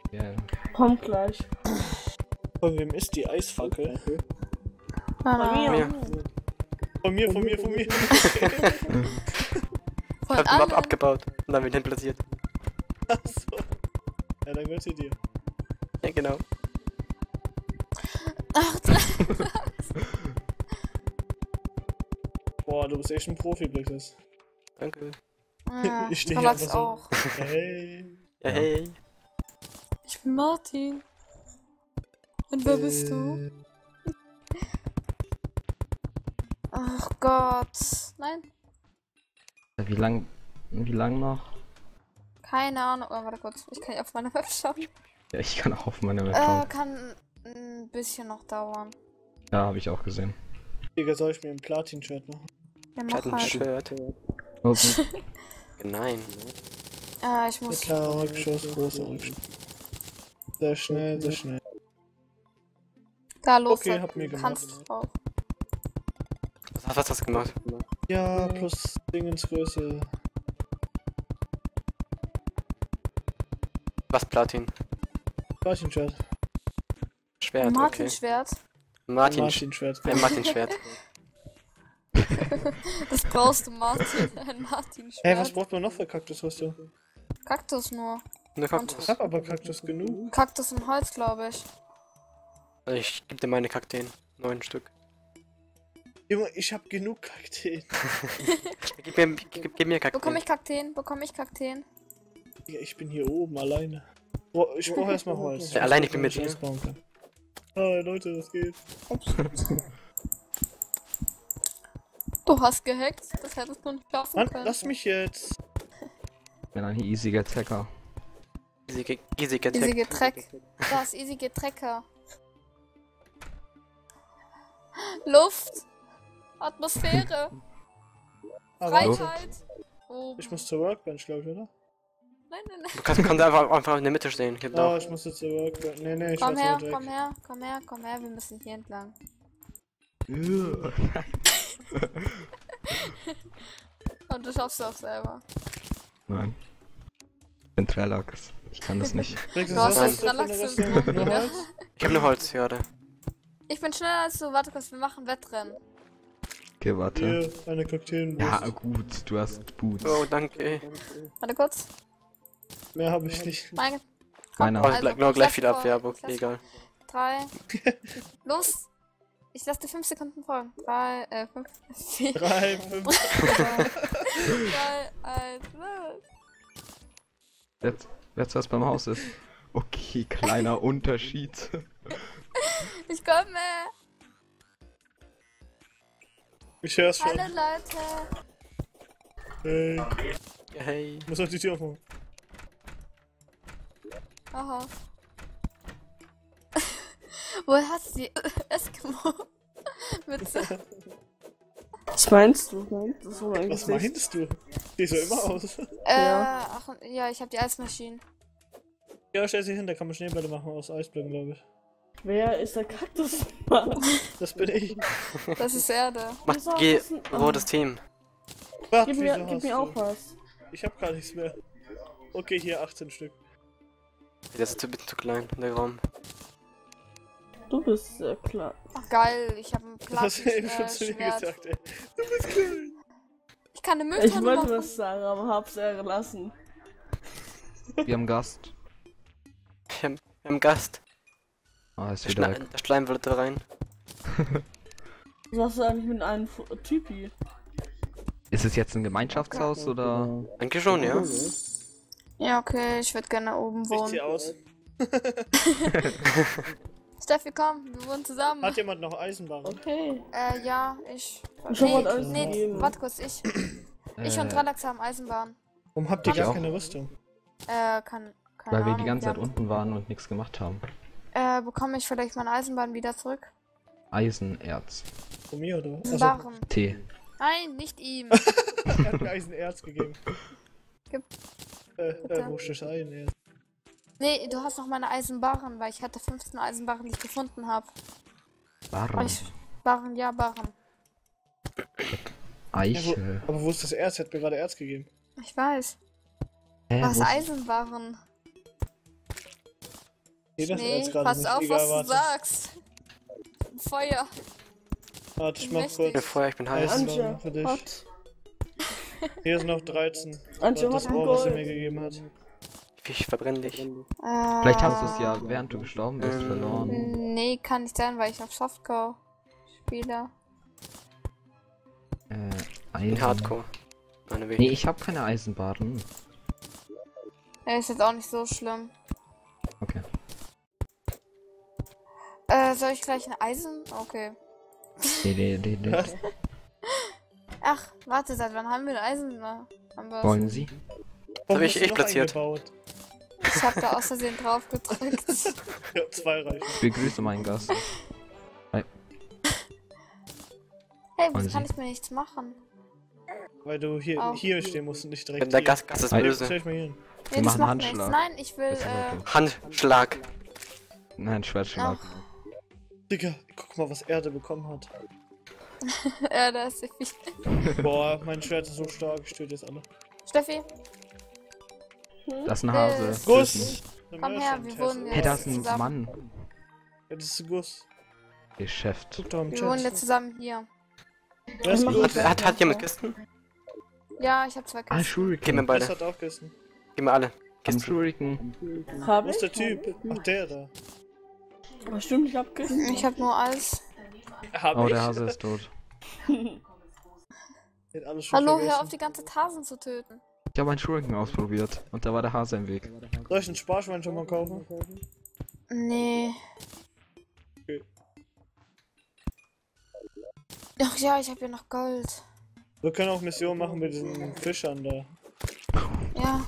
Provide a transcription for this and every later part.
Ja. Kommt gleich. Von wem ist die Eisfackel? Von mir. Von mir. Von Ich hab den Mob abgebaut und dann wieder platziert. Achso. Ja, dann gehört sie dir. Ja, genau. Ach, Boah, du bist echt ein Profi, Blixes. Danke. ja, Ich stehe Relax einfach so. auch. Hey. Ja, hey. Ich bin Martin. Und wer bist du? Ach Gott. Nein, Wie lang noch? keine Ahnung. Oh, warte kurz. Ich kann ja auf meiner Web schauen. Ja, ich kann auch auf meiner Map schauen. Kann ein bisschen noch dauern. Ja, habe ich auch gesehen. Digga, soll ich mir ein Platin-Shirt machen? Ja, Ich hatte mach ein halt. Shirt. Oh, Nein. Ich muss. Kleiner Rückschuss, großer Rückschuss. Sehr schnell, sehr schnell. Da los. Okay, da hab mir kannst gemacht. drauf. Was hast du gemacht? Ja, plus Dingensgröße. Was Platin? Platin-Shirt. Schwert, okay. Martin-Schwert. Martin-Schwert. Ein Martin-Schwert. Das brauchst du, Martin. Ein Martin-Schwert. Hey, was braucht man noch für Kaktusrüstung? Kaktus nur. Ne, Kaktus. Ich hab aber Kaktus genug. Kaktus und Holz, glaube ich. Ich geb dir meine Kakteen. 9 Stück. Junge, ich hab genug Kakteen. Gib mir Kakteen. Bekomme ich Kakteen? Bekomme ich Kakteen? Digga, ich bin hier oben alleine. Boah, ich brauche erstmal Holz. Ja, allein, ich bin mit dir. Hi Leute, was geht? Du hast gehackt. Das hättest du nicht schaffen Mann, können. lass mich jetzt. ich bin ein easiger Attacker. Easy Easy Attack. Getreck. Das Easy Getrecker. Luft. Atmosphäre. Aber Freiheit. Oben. ich muss zur Workbench, glaube ich, oder? Nein, nein, nein. Du kannst einfach in der Mitte stehen. Geht Ah, auch. ich muss jetzt zur Workbench. Nee, ich Komm weiß her, nicht. komm her, komm her, komm her. Wir müssen hier entlang. Und du schaffst es auch selber. Nein. Ich bin Trelax. Ich kann das nicht. Du hast das Relax-Syndrom wieder. Ich hab nur Holz gerade. Ich bin schneller als du. Warte kurz, wir machen Wettrennen. Okay, warte. Hier, eine Kakteen. Ja, gut, du hast Boots. Oh, danke. Warte kurz. Mehr habe ich nicht. Meine. Meiner. Oh, Also, gleich ich lass viel vor. Abwehr, aber Ich okay, lass egal. 3. Los! Ich lasse dir 5 Sekunden folgen. 3, 5, 4, 3, 5. 2, 1, los! Jetzt was beim Haus ist. Okay, kleiner Unterschied. Ich komme! Ich hör's schon. Hallo Leute! Hey, Ja, hey. ich muss auf die Tür aufmachen. Aha. Woher hast du die Eskimo? Mütze? Was meinst du? Das ist so mein Was Gesicht. meinst du? Siehst so immer aus. Ja. Ach, ja, ich habe die Eismaschinen. Ja, stell sie hin, da kann man Schneebälle machen aus Eisblöcken, glaube ich. Wer ist der Kaktus? Das bin ich. Das ist Erde. Wieso Geh, hast du das- rotes Team. Warte, Gib wieso mir hast auch du? was. Ich hab gar nichts mehr. Okay, hier 18 Stück. Das ist ein bisschen zu klein, der Raum. Du bist sehr klar. Ach geil, ich habe ein Das hast du eben schon zu mir Schwert. gesagt, ey. Du bist klein. Ich kann eine Ich Mülltonne wollte machen. was sagen, aber hab's eher gelassen. Wir haben Gast. Wir haben einen Gast. Ah, ist Der, wieder weg. der Schleim wollte da rein. Was hast du eigentlich mit einem Typi? Ist es jetzt ein Gemeinschaftshaus oder? Eigentlich schon, ja. Ja, okay, ich würde gerne oben Ich wohnen. zieh aus. Steffi, komm, wir wohnen zusammen. Hat jemand noch Eisenbahn? Okay. Ja, ich. Ich hab halt alles nee, gegeben. warte kurz, ich und Tralax haben Eisenbahn. Warum habt ihr Ich gar auch. keine Rüstung? Keine Weil wir Ahnung, die ganze Zeit haben- unten waren und nichts gemacht haben. Bekomme ich vielleicht meine Eisenbahn wieder zurück? Eisenerz. Von mir, oder? Also, Barren. Tee. Nein, nicht ihm. er hat mir Eisenerz gegeben. Gib. Wo steht Eisenerz? Nee, du hast noch meine Eisenbarren, weil ich hatte 15 Eisenbarren, die ich gefunden habe. Barren. Barren, ja, Barren. Eichel. Aber wo ist das Erz? Er hat mir gerade Erz gegeben. Ich weiß. Hä, Was wo ist- Eisenbarren? Nee, das Nee, ist gerade pass nicht. auf, Egal, was du warte. sagst. Feuer. Warte, ich bin mach mächtig. Ich bin kurz. Feuer, ich bin heiß. Anja, für dich. hot. Hier sind noch 13. Anja, Das hot Rohr, was er mir Gold. gegeben hat. Ich verbrenne dich. Vielleicht hast du es ja, während du gestorben bist, verloren. Nee, kann nicht sein, weil ich auf Softcore spiele. Ich Eisen. bin Hardcore. Meine Weg. Nee, ich habe keine Eisenbahnen. Ja, ist jetzt auch nicht so schlimm. Okay. Soll ich gleich ein Eisen? Okay. Nee. Was? Ach, warte, seit wann haben wir ein Eisen? Na, haben wir Wollen Sie? Warum ich hast du noch platziert. eingebaut? Ich hab da aus Versehen drauf gedrückt. Ja, 2 reichen. Ich begrüße meinen Gast. Hey, Wollen wieso Sie? kann ich mir nichts machen? Weil du hier, Au. hier stehen musst und nicht direkt Wenn der hier. Gast ist Ei. Stell böse. dich mal hier hin. Nee, Wir das machen macht Handschlag. nichts. Nein, ich will, Das ist aber doof. Handschlag. Nein, Schwertschlag. Digga, guck mal, was Erde bekommen hat. ja, da ist viel. Boah, mein Schwert ist so stark, ich töte jetzt alle. Steffi, Das ist ein Hase. Guss! komm her, wir wohnen Hey, da ist ein zusammen. Mann. Ja, das ist ein Guss. Geschäft. Guck doch im Wir wohnen Chat. jetzt zusammen hier. Wer ist ein Mach Guss? mal. Hat jemand Kisten? Ja, ich habe 2 Ah, Kisten. Gib Shuriken. mir Guss beide. hat auch Kissen. Gib mir alle. Am Kisten. Shuriken. Hab Wo ich? ist der Typ? Ach, der da. Aber stimmt, ich hab Kissen. Ich habe nur Eis. Hab Oh, ich? der Hase ist tot. Der hat alles schon Hallo, hör vergessen. auf, die ganze Tasen zu töten. Ich habe einen Shuriken ausprobiert und da war der Hase im Weg. Soll ich ein Sparschwein schon mal kaufen? Nee. Okay. Ach ja, ich habe ja noch Gold. Wir können auch Missionen machen mit diesen Fischern da. Ja.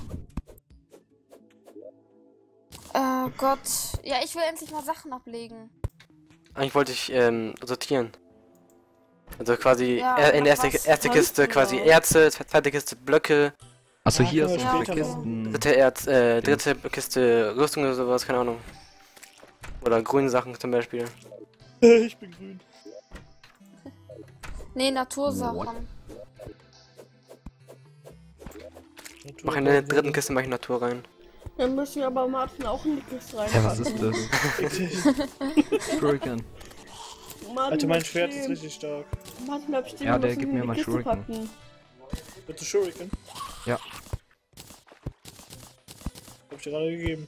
Gott. Ja, ich will endlich mal Sachen ablegen. Eigentlich wollte ich sortieren. Also quasi Ja, in der mach was. erste Kiste Kannst du quasi auch. Erze, zweite Kiste Blöcke, Achso, Ja, hier können sind wir unsere später Kisten. dritte Kiste Rüstung oder sowas, keine Ahnung. Oder grüne Sachen zum Beispiel. Ich bin grün. Nee, Natursachen. Mach in der dritten Kiste mach ich Natur rein. Dann müssen wir aber Martin auch in die Kiste rein. Hä, was ist das? Shuriken. Martin, Alter, mein bleib Schwert ist stehen. richtig stark. Martin, bleib stehen. Ja, wir der müssen gibt ihn mir in mal die Kiste Shuriken. packen. Bitte Shuriken? Ja. Hab ich dir gerade gegeben.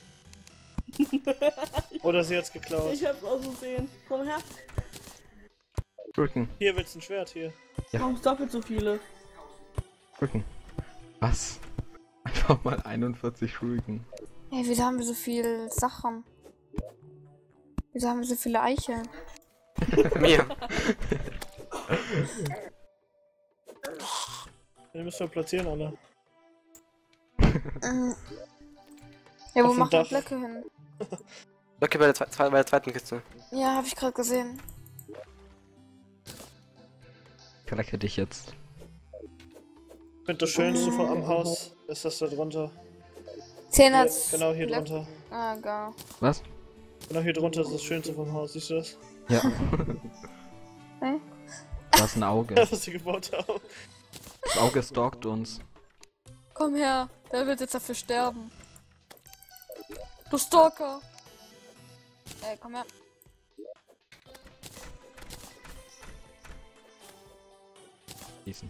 Oder sie hat's geklaut. Ich hab's auch so sehen. Komm her. Shuriken. Hier willst du ein Schwert, hier. Ja. Warum ist doppelt so viele? Shuriken. Was? Einfach mal 41 Shuriken. Hey, wieso haben wir so viele Sachen? Wieso haben wir so viele Eicheln? Mir. Den müssen wir platzieren, alle. Ja, wo Auf dem machen wir Dach. Blöcke hin? Blöcke bei der zweiten Kiste. Ja, habe ich gerade gesehen. Ich recke dich jetzt. Ich finde das Schönste von am Haus ist das da drunter. 10 Hier, als genau hier Blöcke. drunter. Ah, gar. Was? Genau hier drunter ist das Schönste vom Haus, siehst du das? Ja. Hä? Da ist ein Auge. Was sie gebaut haben. Das Auge stalkt uns. Komm her, der wird jetzt dafür sterben. Du Stalker! Komm her. Schießen.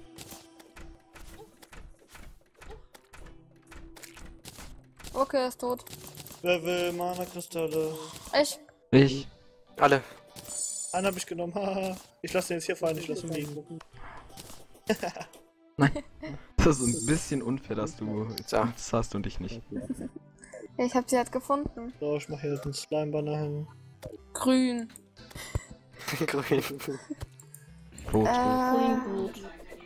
Okay, er ist tot. Wer will Mana-Kristalle? Ich? Alle. Einen hab ich genommen, haha. Ich lasse den jetzt hier fallen, ich lasse ihn liegen. Nein. Das ist ein bisschen unfair, dass du So. das hast und ich nicht. Ja, ich hab sie halt gefunden. So, ich mache hier den Slime-Banner hin. Grün. Grün. Rot. Greenwood.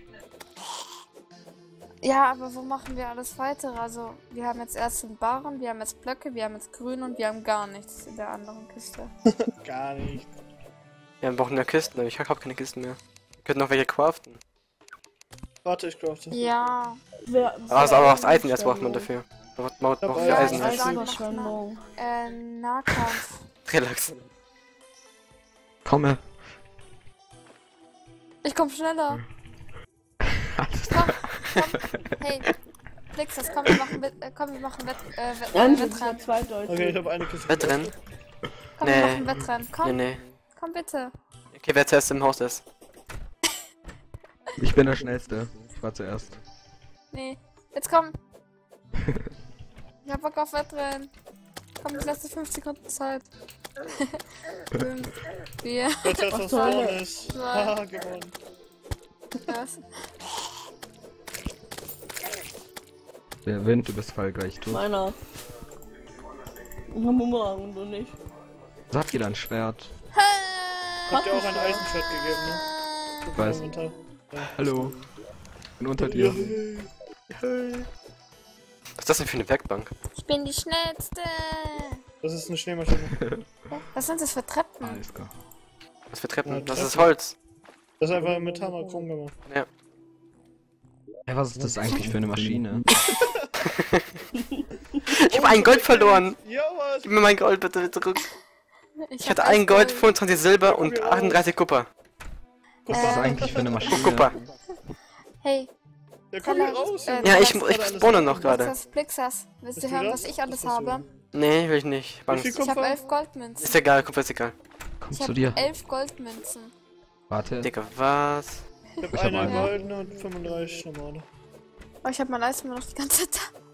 Ja, aber wo machen wir alles weitere? Also, wir haben jetzt erst einen Barren, wir haben jetzt Blöcke, wir haben jetzt Grün und wir haben gar nichts in der anderen Kiste. Gar nicht. Ja, wir brauchen ja Kisten, aber ich habe keine Kisten mehr. Wir könnten noch welche craften. Warte, ich crafte. Ja. Aber auch das Eisen erst braucht man dafür. Man braucht für Ja, Eisen ich erst. weiß. Eisenverschwendung. Nahkampf. Relax. Komme. Ich komm schneller. Alles Komm, komm. Hey, Plexus, komm, wir machen, komm, wir machen Nein, das ist ja Wettrennen. zweideutig. Okay, ich habe eine Kiste. Wettrennen? Komm, Nee. wir machen Wettrennen. Komm, Nee. komm bitte. Okay, wer zuerst im Haus ist. Ich bin der Schnellste. Ich war zuerst. Nee, jetzt komm. Ich hab Bock auf Wettrennen. Komm, die letzte 5 Sekunden Zeit. 5, 4, Wer zuerst was toll. vorne ist. Zwei. Haha, gewonnen. was? Der Wind, du bist voll gleich tot. Meiner. Ich hab Bumerang und du nicht. Sag jeder ein Schwert. Habt ihr auch ein Eisenschwert gegeben, ne? Ich weiß. Inventar. Hallo. Bin unter dir. Was ist das denn für eine Werkbank? Ich bin die Schnellste. Das ist eine Schneemaschine. Was sind das für Treppen? Alles klar. Was für Treppen? Ja, Das ist Treppen. Holz. Das ist einfach mit Hammer krumm gemacht. Ja. Ja, was ist das eigentlich für eine Maschine? Ich habe ein Gold verloren. Ja, was? Gib mir mein Gold bitte zurück. Ich hatte ein Gold, 25 Silber und 38 Kupfer. Guck Was ist das mal. eigentlich für eine Maschine? Kupfer. Hey, Ja, komm hier raus. Junge. Ja, ich Was spawne noch gerade. Plexus, willst du Bist du hören, da? was ich alles Was hast du habe? Nee, will ich nicht. Wie viel Angst. Ich habe Kupfer? 11 Goldmünzen. Ist egal, Kupfer ist egal. Komm Ich zu habe dir. 11 Goldmünzen. Warte. Digga, was? Ich hab Ich hab eine eine. goldene und 35 normale. Oh, ich habe mein Eis immer noch die ganze Zeit da.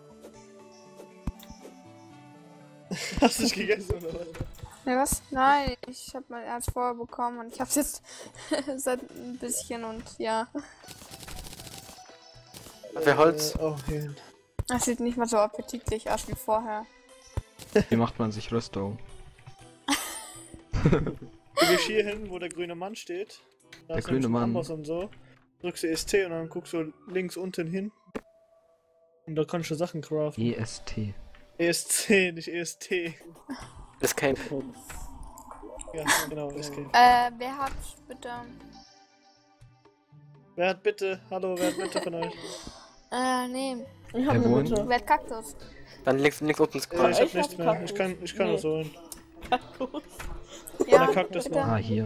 Hast du es gegessen oder was? Ne, was? Nein, ich habe mein Erz vorher bekommen und ich habe es jetzt seit ein bisschen und ja. Hat wer Holz? Oh, hier. Das sieht nicht mal so appetitlich aus wie vorher. Wie macht man sich Rüstung? Du gehst hier hin, wo der grüne Mann steht. Da Der ist grüne nämlich ein Mann. Amboss und so. Drückst du EST und dann guckst du links unten hin. Und da kannst du Sachen craften. EST. ESC, nicht EST. Escape. Ja, genau, Escape. Wer hat bitte? Wer hat bitte? Hallo, wer hat bitte von euch? Nee. Ich hab Wer eine wohnt? Mitte. Wer hat Kaktus? Dann links unten Ich scrollen. hab ich nichts hab mehr. Kaktus. Ich kann Nee. das holen. Kaktus. Ja, der Kaktus bitte. noch. Ah, hier.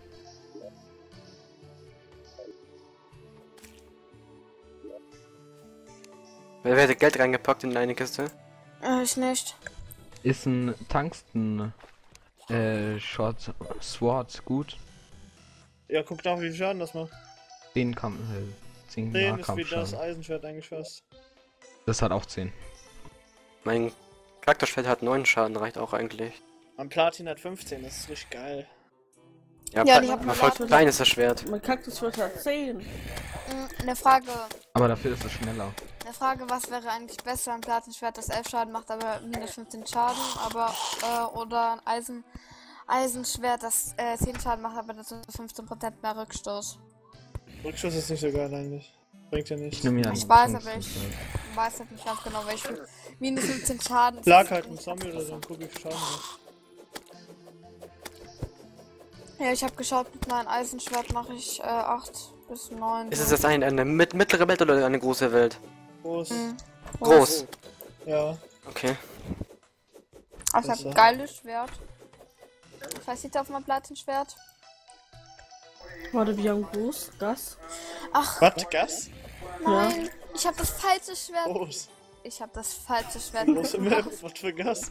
Wer hätte Geld reingepackt in eine Kiste? Ich nicht. Ist ein Tungsten Short Sword gut? Ja, guck nach, wie viel Schaden das macht. 10 Kampf, 10 10 ist wie das Nahkampfschaden. Eisenschwert eigentlich fast. Das hat auch 10. Mein Charakterschwert hat 9 Schaden, reicht auch eigentlich. Am Platin hat 15, das ist richtig geil. Ja, Ja, die hat voll man klein ist das Schwert. Mein Kaktus wird halt 10. Eine Frage. Aber dafür ist es schneller. Eine Frage, was wäre eigentlich besser? Ein Platinschwert, das 11 Schaden macht, aber minus 15 Schaden, aber oder ein Eisenschwert, das 10 Schaden macht, aber dazu 15% mehr Rückstoß. Rückschuss ist nicht so geil eigentlich. Bringt ja Ich nichts. nehme hier einen Ich weiß, Tungsten aber ich Schwert. weiß halt nicht ganz genau, welchen. Minus 15 Schaden. Lag halt ein Zombie oder so und guck, wie viel Schaden macht. Ja, ich habe geschaut, mit meinem Eisenschwert mache ich 8 bis 9. Ist es jetzt eine mittlere Welt oder eine große Welt? Groß. Mhm. Groß. Ja. Okay. Aber ich habe ein geiles Schwert. Was sieht auf meinem Platinschwert? Warte, wir haben groß. Gas. Ach, Was? Gas? nein. Ich habe das falsche Schwert. Groß. Ich habe das falsche Schwert. Große Map. Was für Gas?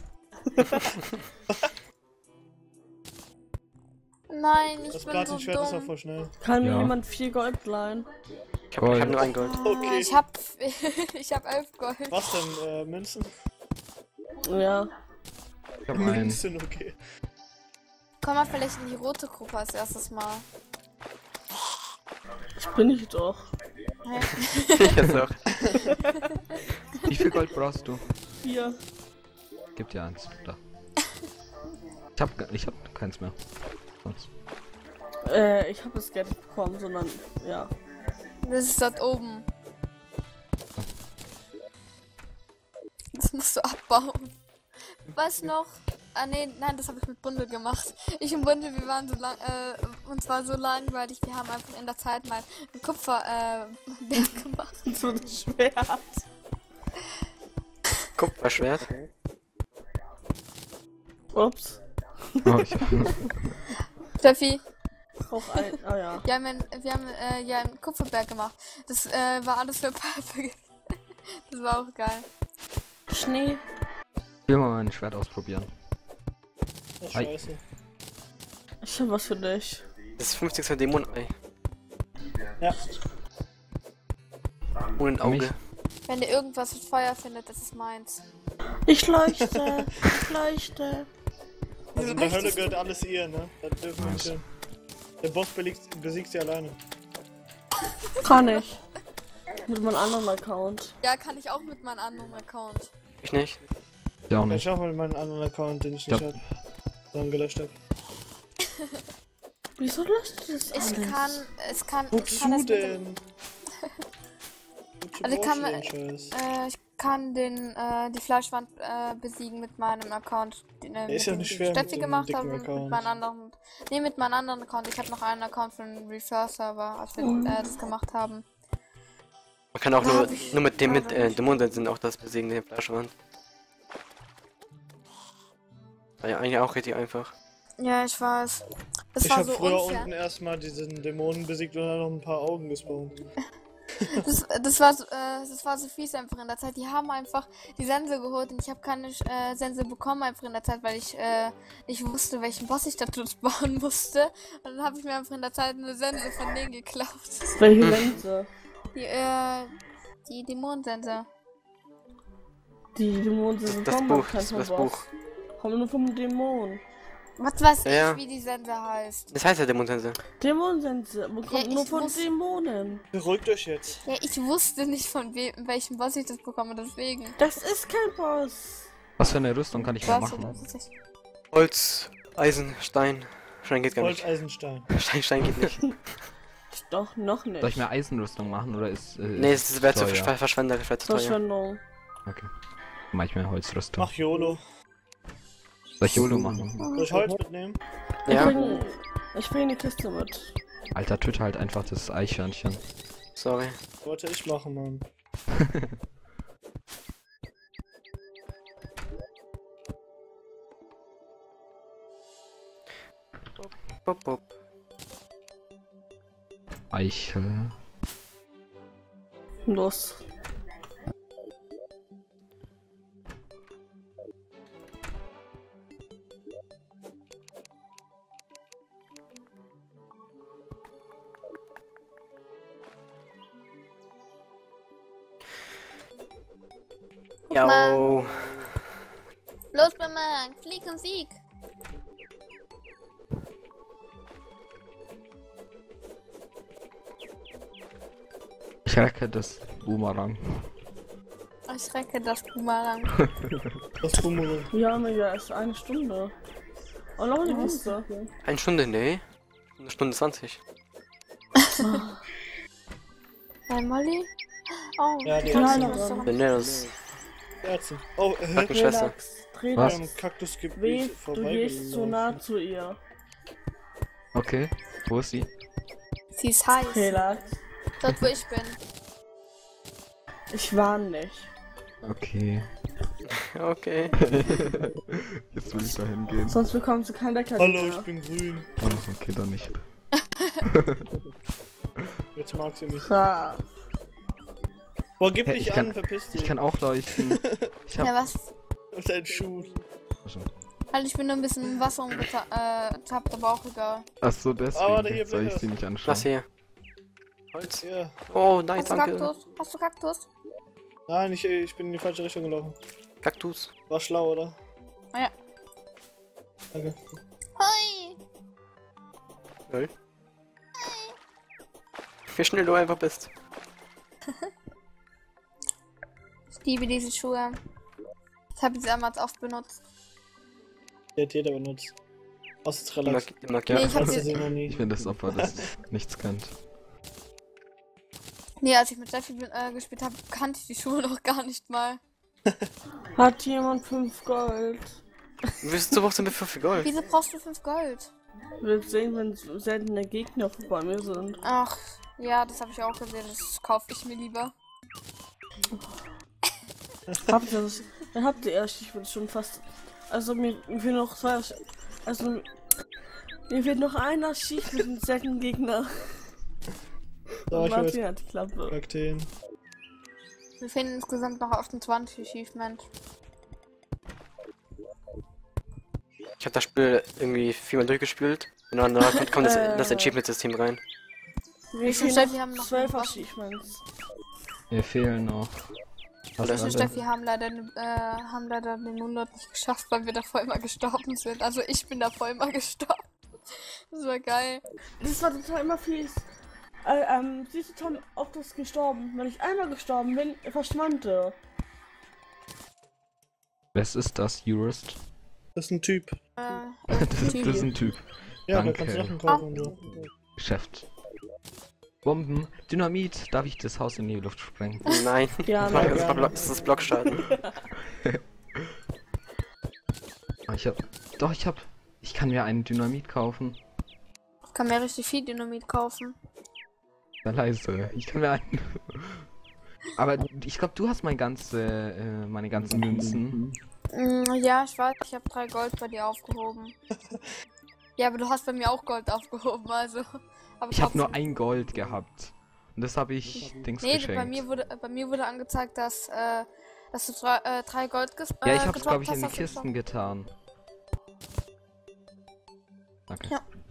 Nein, ich Das bin so Platinschwert ist auch dumm. voll schnell. Kann mir Ja. jemand 4 Gold leihen? Ich hab nur ein Gold. Okay. Ich hab 11 Gold. Was denn? Münzen? Ja. Ich hab einen. Münzen, okay. Komm mal vielleicht in die rote Gruppe als erstes Mal. Ich bin ich doch. Hä? Ich jetzt auch. Wie viel Gold brauchst du? 4. Gib dir eins. Da. Ich hab keins mehr. Sonst. Ich habe das Geld nicht bekommen, sondern ja. Das ist dort oben. Das musst du abbauen. Was noch? Ah nee, nein, das habe ich mit Bundel gemacht. Ich und Bundel, wir waren so lang, uns war so langweilig, wir haben einfach in der Zeit mal ein Kupferberg gemacht. So ein Schwert. Kupferschwert. Ups. Oh, Steffi, Auch ein. Ah ja. wir haben ja einen Kupferberg gemacht. Das war alles für Pipe. Das war auch geil. Schnee. Ich will mal mein Schwert ausprobieren. Oh, Ei. scheiße. Ich hab was für dich. Das ist 50. Dämon-Ei. Ja. Ohne ein Auge. Mich? Wenn ihr irgendwas mit Feuer findet, das ist meins. Ich leuchte. Ich leuchte. Also in der Hölle gehört alles ihr, ne? Das dürfen wir nicht. Nice. Der Boss besiegt sie alleine. Kann ich. Mit meinem anderen Account. Ja, kann ich auch mit meinem anderen Account. Ich nicht. Ja auch Ich nicht. schaffe mal meinen anderen Account, den ich nicht Ja. hab. Sondern gelöscht hab. Wieso löscht du das Ich alles? kann, es kann, ich Wozu kann das mit dem, denn? Wozu Also brauchst kann du man- den Scheiß? ich kann die Fleischwand besiegen mit meinem Account, den ist ja mit nicht dem schwer mit Steffi dem gemacht dicken habe und mit Account. meinem anderen, nee, mit meinem anderen Account. Ich habe noch einen Account für den Refer-Server, als wir das gemacht haben. Man kann auch Da nur, hab ich nur mit dem mit gerade nicht. Dämonen sind auch das besiegen, den Fleischwand. War ja eigentlich auch richtig einfach. Ja, ich weiß. Das Ich war hab so früher unfair. unten erstmal diesen Dämonen besiegt und dann noch ein paar Augen gespawnt. Das war so fies einfach in der Zeit. Die haben einfach die Sense geholt und ich habe keine Sense bekommen einfach in der Zeit, weil ich nicht wusste, welchen Boss ich da bauen musste. Und dann habe ich mir einfach in der Zeit eine Sense von denen geklaut. Welche Sense? Die Dämonensense. Die Dämonen sind Das vom Buch, kein das vom Buch. Boss. Kommen nur vom Dämon. Was weiß Ja. ich, wie die Sense heißt. Das heißt ja Dämonensense. Dämonensense bekommt Ja, nur ich von muss- Dämonen. Beruhigt euch jetzt. Ja, ich wusste nicht von welchem Boss ich das bekomme, deswegen. Das ist kein Boss. Was für eine Rüstung kann ich mal Was machen? weiß ich. Holz, Eisen, Stein. Stein geht gar Holz, nicht. Eisenstein. Stein geht nicht. Doch, noch nicht. Soll ich mir Eisenrüstung machen oder ist. Nee, es wäre zu teuer? verschwenderisch, wäre zu teuer. Verschwendung. Okay. Mach ich mir Holzrüstung. Mach YOLO. Soll ich YOLO machen? Soll ich Holz mitnehmen? Ja, Ich bring die Kiste mit. Alter, töte halt einfach das Eichhörnchen. sorry. Wollte ich machen, Mann. Bop, bop. Eichel. Los. Ja, Los, Mama, flieg und sieg. Ich recke das Boomerang. Ich recke das Boomerang. Das Boomerang. Ja, mega, ist eine Stunde. Oh, noch eine Kiste. eine Stunde, nee. Eine Stunde 20. Hey, Molly? Oh, Ja, die Kleine Ärzte. Raum. Benellos. Ärzte. Oh, Krankenschwester. Relax. Dreh Was? dich. Im Kaktusgebiet Weh, du vorbei. gehst zu nah zu ihr. Okay. Wo ist sie? sie ist heiß. Relax. Dort, wo ich bin. Ich warn nicht. Okay. Okay. Jetzt will ich da hingehen. Sonst bekommst du kein Lecker. Hallo, ich bin grün. Oh, okay, dann nicht. Jetzt mag sie mich. Ja. Boah, gib Hä, dich ich an, kann- verpiss dich. Ich kann auch leuchten. Ich hab. Ja, was? Mit deinen Schuhen. Halt, ich bin nur ein bisschen im Wasser umgetappt, aber auch egal. Achso, deswegen Aber hier soll ich bist sie du. nicht anschauen. Was hier? Holz? Ja. Oh, nice, Hast du danke. Kaktus? Hast du Kaktus? Nein, ich bin in die falsche Richtung gelaufen. Kaktus. War schlau, oder? Ja. Danke. Hi! Lol. Wie schnell du einfach bist. Ich liebe diese Schuhe. Ich habe sie damals oft benutzt. Die hat jeder benutzt. Außer Die Trelax. mag Nee, ja. ich hab Hast du sie. sie noch nie. Ich bin das Opfer, das nichts kennt. Nee, als ich mit Steffi gespielt habe, kannte ich die Schuhe noch gar nicht mal. Hat jemand 5 Gold? Wieso brauchst du mit 5 Gold? Wieso brauchst du 5 Gold? Willst sehen, wenn seltene Gegner bei mir sind. Ach, ja, das habe ich auch gesehen. Das kaufe ich mir lieber. Habt ihr erst, ich bin schon fast. Also mir fehlen noch 2. Also mir fehlt noch einer Schicht mit einem seltenen Gegner. So, Und ich will Martin jetzt hat die Klappe. Kakteen. Wir fehlen insgesamt noch 28 Achievement. Ich habe das Spiel irgendwie 4-mal durchgespielt. Und dann kommt das Achievement-System rein. Wir Ich und fehlen Steffi haben noch 12 was. Achievements. Mir fehlen noch. Was Ich Ich und war denn? Steffi haben leider den 100 nicht geschafft, weil wir davor immer gestorben sind. Also ich bin davor immer gestorben. Das war geil. Das war total immer fies. Sie ist total oft das gestorben. Wenn ich einmal gestorben bin, verschwand er. Was ist das, Jurist? Das ist ein Typ. Das ist ein Typ. Ja, da Danke. kannst du Sachen kaufen und so. Geschäft. Bomben, Dynamit, darf ich das Haus in die Luft sprengen? Nein. Ja, Das nein. ist das Blockschaden. Ich kann mir einen Dynamit kaufen. Ich kann mir richtig viel Dynamit kaufen. Sei leise, ich kann mir einen. Aber ich glaube, du hast meine ganzen Münzen. Ja, ich weiß, ich habe 3 Gold bei dir aufgehoben. Ja, aber du hast bei mir auch Gold aufgehoben, also. Aber Ich habe trotzdem. nur ein Gold gehabt. Und das habe ich Dings Nee, geschenkt. bei mir wurde angezeigt, dass du 3 Gold Ja, ich hab's, gedroppt glaube ich, hast in die auf den Kisten getan. Danke. Ja.